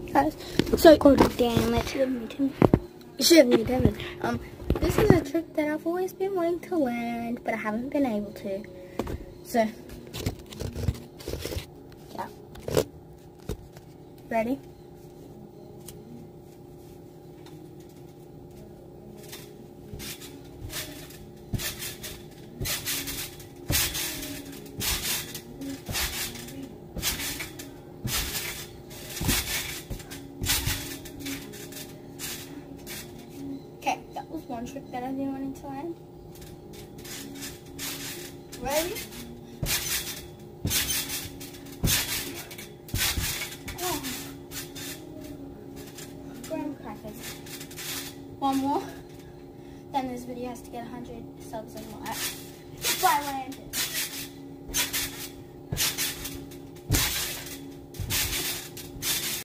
guys. So, God damn it. This is a trick that I've always been wanting to learn, but I haven't been able to. So, yeah. Ready? Okay, that was one trick that I've been wanting to learn. Ready? Oh. Graham crackers. One more. Then this video has to get 100 subs and likes. Bye, Landon.